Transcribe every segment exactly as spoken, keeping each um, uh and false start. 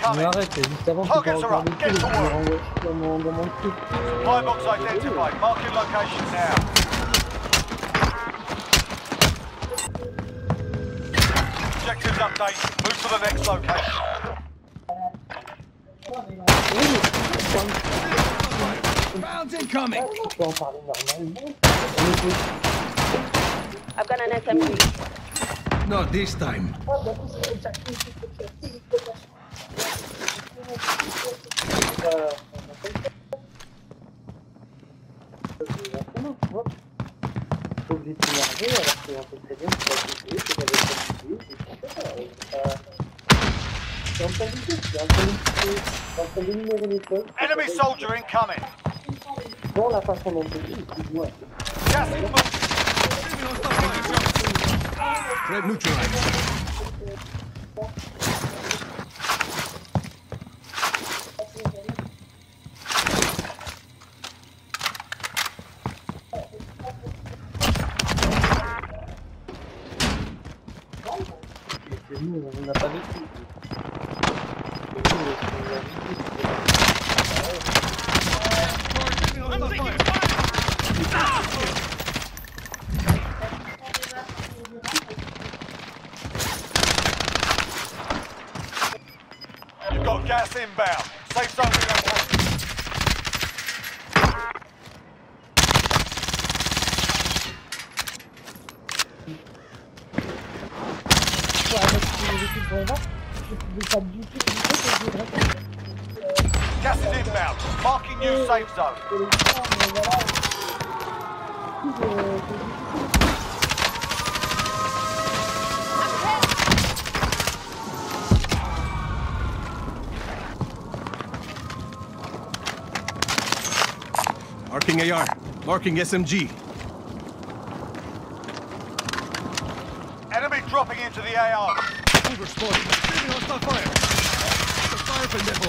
incoming. arrête, juste avant, Targets are up. Get to work. dans mon, dans mon truc. Supply box identified. Marking location now. Objectives updated. Move to the next location. Rounds incoming. I've got an S M G. Not this time. Enemy soldier incoming. Dans la façon dont c'est dit, excuse-moi. Gas is moving. Threat neutralized. Nous, on n'a pas vécu. You've got gas inbound. Safe zone relocated. Gas is inbound. Marking new safe zone. Marking A R. Marking S M G. Enemy dropping into the A R. Mover spotted. Receiving hostile fire. The fire for nipple.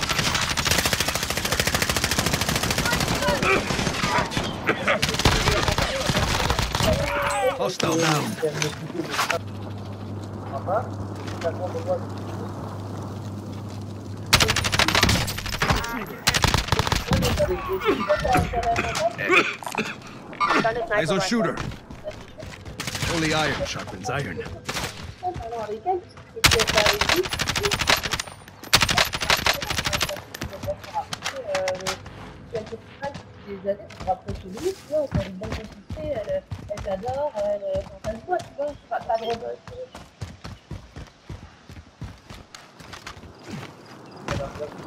Hostile down. Eyes on shooter. Only iron sharpens iron. Voilà.